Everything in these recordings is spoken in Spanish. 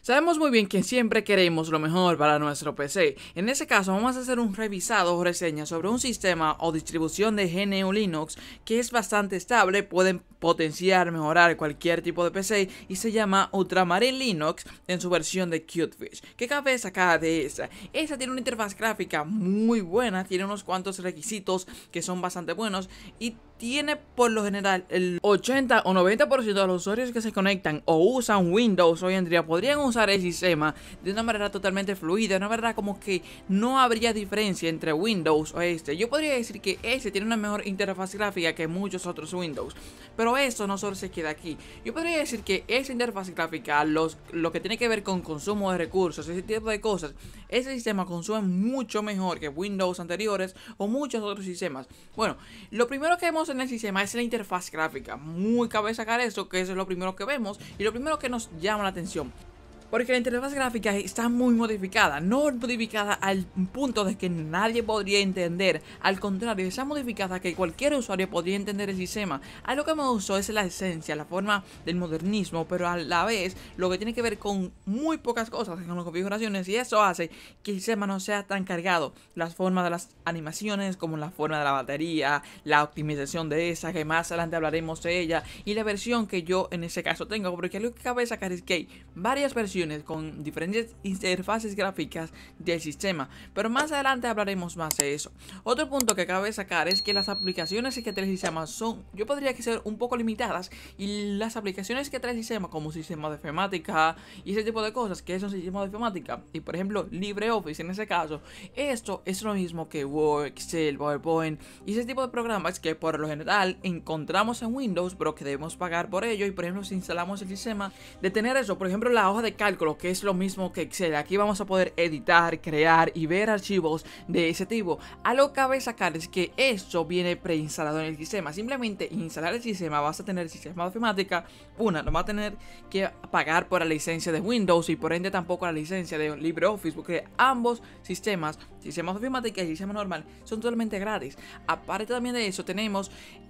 Sabemos muy bien que siempre queremos lo mejor para nuestro PC. En este caso vamos a hacer un revisado o reseña sobre un sistema o distribución de GNU Linux que es bastante estable, pueden potenciar, mejorar cualquier tipo de PC y se llama Ultramarine Linux en su versión de Cutefish. ¿Qué cabe sacar de esa? Esa tiene una interfaz gráfica muy buena, tiene unos cuantos requisitos que son bastante buenos y tiene por lo general el 80 o 90% de los usuarios que se conectan o usan Windows hoy en día podrían usar el sistema de una manera totalmente fluida, de una verdad como que no habría diferencia entre Windows o este. Yo podría decir que este tiene una mejor interfaz gráfica que muchos otros Windows, pero esto no solo se queda aquí. Yo podría decir que esa interfaz gráfica, lo que tiene que ver con consumo de recursos, ese tipo de cosas, ese sistema consume mucho mejor que Windows anteriores o muchos otros sistemas. Bueno, lo primero que vemos en el sistema es la interfaz gráfica. Muy cabe sacar eso, que eso es lo primero que vemos y lo primero que nos llama la atención. Porque la interfaz gráfica está muy modificada, no modificada al punto de que nadie podría entender. Al contrario, está modificada que cualquier usuario podría entender el sistema. Algo que me gustó es la esencia, la forma del modernismo, pero a la vez lo que tiene que ver con muy pocas cosas, con las configuraciones, y eso hace que el sistema no sea tan cargado. Las formas de las animaciones, como la forma de la batería, la optimización de esa, que más adelante hablaremos de ella, y la versión que yo en ese caso tengo, porque lo que cabe sacar es que hay varias versiones con diferentes interfaces gráficas del sistema, pero más adelante hablaremos más de eso. Otro punto que cabe sacar es que las aplicaciones que trae el sistema son, yo podría que ser un poco limitadas, y las aplicaciones que trae el sistema como sistema de temática y ese tipo de cosas que es un sistema de temática, y por ejemplo LibreOffice en ese caso, esto es lo mismo que Word, Excel, PowerPoint y ese tipo de programas que por lo general encontramos en Windows pero que debemos pagar por ello. Y por ejemplo si instalamos el sistema de tener eso, por ejemplo la hoja de cálculo, que es lo mismo que Excel, aquí vamos a poder editar, crear y ver archivos de ese tipo. Algo que cabe sacar es que esto viene preinstalado en el sistema. Simplemente instalar el sistema, vas a tener el sistema de ofimática. No vas a tener que pagar por la licencia de Windows y por ende tampoco la licencia de LibreOffice, porque ambos sistemas, sistema de ofimática y sistema normal, son totalmente gratis. Aparte también de eso tenemos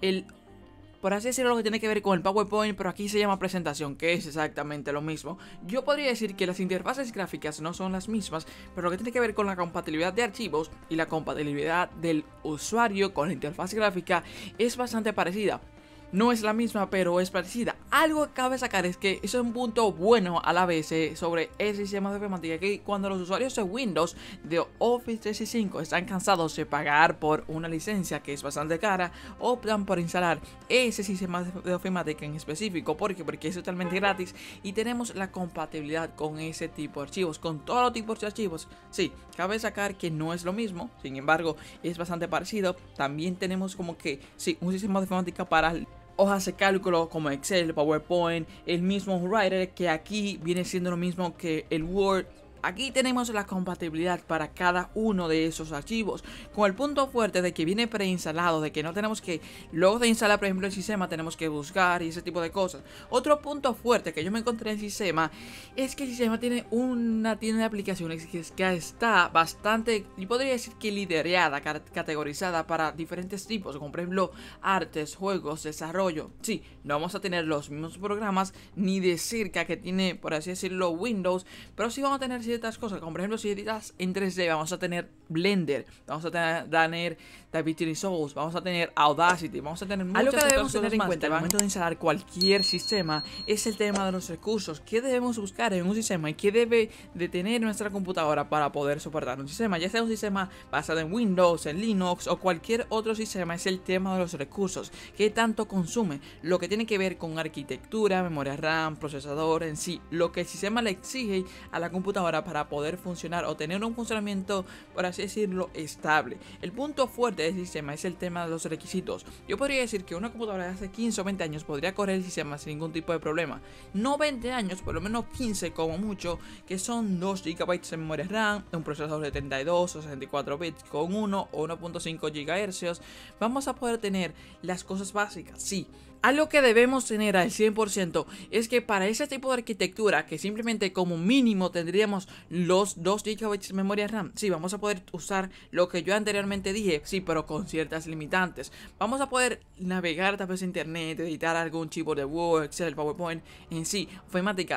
por así decirlo, lo que tiene que ver con el PowerPoint, pero aquí se llama presentación, que es exactamente lo mismo. Yo podría decir que las interfaces gráficas no son las mismas, pero lo que tiene que ver con la compatibilidad de archivos y la compatibilidad del usuario con la interfaz gráfica es bastante parecida. No es la misma, pero es parecida. Algo que cabe sacar es que eso es un punto bueno a la vez sobre el sistema de ofimática, que cuando los usuarios de Windows de Office 365 están cansados de pagar por una licencia que es bastante cara, optan por instalar ese sistema de ofimática en específico. ¿Por qué? Porque es totalmente gratis y tenemos la compatibilidad con ese tipo de archivos, con todos los tipos de archivos. Sí, cabe sacar que no es lo mismo, sin embargo es bastante parecido. También tenemos como que, sí, un sistema de ofimática para hojas de cálculo como Excel, PowerPoint, el mismo Writer, que aquí viene siendo lo mismo que el Word. Aquí tenemos la compatibilidad para cada uno de esos archivos, con el punto fuerte de que viene preinstalado, de que no tenemos que, luego de instalar por ejemplo el sistema, tenemos que buscar y ese tipo de cosas. Otro punto fuerte que yo me encontré en el sistema es que el sistema tiene una tienda de aplicaciones que está bastante, yo podría decir que liderada, categorizada para diferentes tipos, como por ejemplo artes, juegos, desarrollo. Sí, no vamos a tener los mismos programas ni de cerca que tiene, por así decirlo, Windows, pero sí vamos a tener ciertas cosas, como por ejemplo si editas en 3D vamos a tener Blender, vamos a tener DaVinci Resolve, vamos a tener Audacity, vamos a tener muchas Algo que otras debemos cosas tener en más cuenta al momento de instalar cualquier sistema es el tema de los recursos. ¿Qué debemos buscar en un sistema y qué debe de tener nuestra computadora para poder soportar un sistema? Ya sea un sistema basado en Windows, en Linux o cualquier otro sistema, es el tema de los recursos. ¿Qué tanto consume? Lo que tiene que ver con arquitectura, memoria RAM, procesador en sí, lo que el sistema le exige a la computadora para poder funcionar o tener un funcionamiento, por así decirlo, estable. El punto fuerte del sistema es el tema de los requisitos. Yo podría decir que una computadora de hace 15 o 20 años podría correr el sistema sin ningún tipo de problema. No 20 años, por lo menos 15 como mucho, que son 2 GB de memoria RAM, un procesador de 32 o 64 bits con 1 o 1.5 GHz. Vamos a poder tener las cosas básicas, sí. Algo que debemos tener al 100% es que para ese tipo de arquitectura, que simplemente como mínimo tendríamos los 2 GB de memoria RAM, sí, vamos a poder usar lo que yo anteriormente dije, sí, pero con ciertas limitantes. Vamos a poder navegar a través de internet, editar algún archivo de Word, Excel, PowerPoint en sí, ofimática.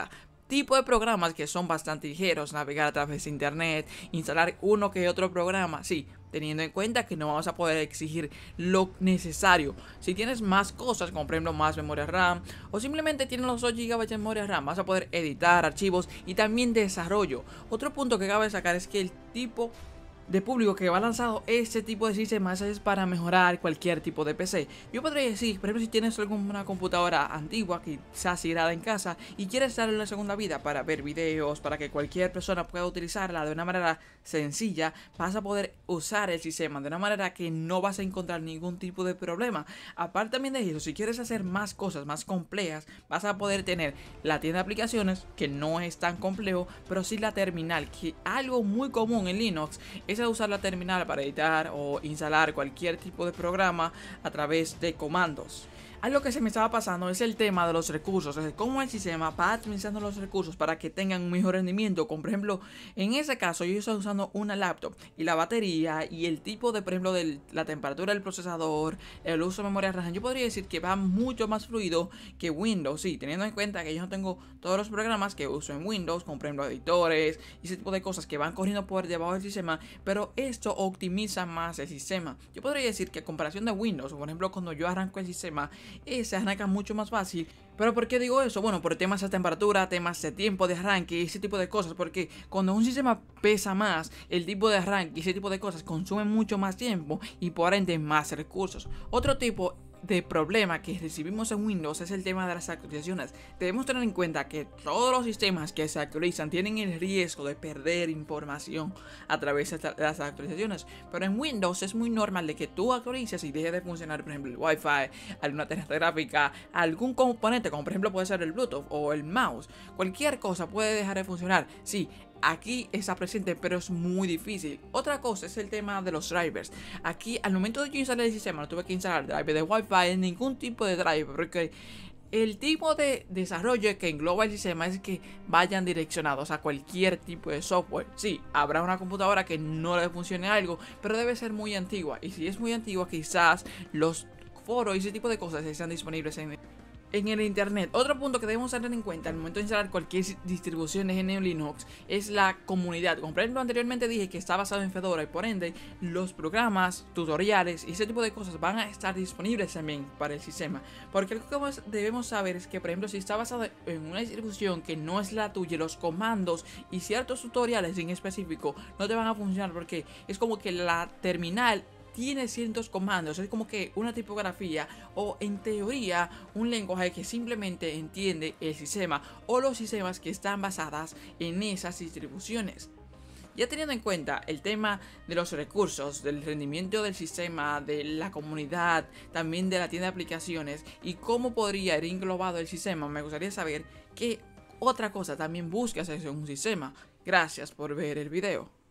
tipo de programas que son bastante ligeros, navegar a través de internet, instalar uno que otro programa, sí, teniendo en cuenta que no vamos a poder exigir lo necesario. Si tienes más cosas, como por ejemplo más memoria RAM, o simplemente tienes los 8 GB de memoria RAM, vas a poder editar archivos y también desarrollo. Otro punto que cabe sacar es que el tipo de público que va lanzado este tipo de sistemas es para mejorar cualquier tipo de PC. Yo podría decir, por ejemplo, si tienes alguna computadora antigua, quizás irada en casa, y quieres darle una segunda vida para ver videos, para que cualquier persona pueda utilizarla de una manera sencilla, vas a poder usar el sistema de una manera que no vas a encontrar ningún tipo de problema. Aparte también de eso, si quieres hacer más cosas más complejas, vas a poder tener la tienda de aplicaciones, que no es tan complejo, pero sí la terminal, que algo muy común en Linux es usar la terminal para editar o instalar cualquier tipo de programa a través de comandos. Algo que se me estaba pasando es el tema de los recursos, es cómo el sistema va administrando los recursos para que tengan un mejor rendimiento. Como por ejemplo, en ese caso yo estoy usando una laptop y la batería y el tipo de, por ejemplo, de la temperatura del procesador, el uso de memoria RAM, yo podría decir que va mucho más fluido que Windows, sí, teniendo en cuenta que yo no tengo todos los programas que uso en Windows, como por ejemplo editores y ese tipo de cosas que van corriendo por debajo del sistema, pero esto optimiza más el sistema. Yo podría decir que a comparación de Windows, por ejemplo, cuando yo arranco el sistema, se arranca mucho más fácil. ¿Pero por qué digo eso? Bueno, por temas de temperatura, temas de tiempo de arranque y ese tipo de cosas. Porque cuando un sistema pesa más, el tipo de arranque y ese tipo de cosas consumen mucho más tiempo y por ende más recursos. Otro tipo de problema que recibimos en Windows es el tema de las actualizaciones. Debemos tener en cuenta que todos los sistemas que se actualizan tienen el riesgo de perder información a través de las actualizaciones, pero en Windows es muy normal de que tú actualices y deje de funcionar, por ejemplo, el Wi-Fi, alguna tarjeta gráfica, algún componente, como por ejemplo puede ser el Bluetooth o el mouse. Cualquier cosa puede dejar de funcionar. Sí, aquí está presente, pero es muy difícil. Otra cosa es el tema de los drivers. Aquí, al momento de yo instalar el sistema, no tuve que instalar driver de Wi-Fi, ningún tipo de driver, porque el tipo de desarrollo que engloba el sistema es que vayan direccionados a cualquier tipo de software. Sí, habrá una computadora que no le funcione algo, pero debe ser muy antigua. Y si es muy antigua, quizás los foros y ese tipo de cosas están disponibles en el internet. Otro punto que debemos tener en cuenta al momento de instalar cualquier distribución de GNU Linux es la comunidad. Como por ejemplo anteriormente dije que está basado en Fedora y por ende los programas, tutoriales y ese tipo de cosas van a estar disponibles también para el sistema. Porque algo que debemos saber es que por ejemplo si está basado en una distribución que no es la tuya, los comandos y ciertos tutoriales en específico no te van a funcionar porque es como que la terminal tiene ciertos comandos, es como que una tipografía o en teoría un lenguaje que simplemente entiende el sistema o los sistemas que están basadas en esas distribuciones. Ya teniendo en cuenta el tema de los recursos, del rendimiento del sistema, de la comunidad, también de la tienda de aplicaciones y cómo podría ir englobado el sistema, me gustaría saber qué otra cosa también buscas en un sistema. Gracias por ver el video.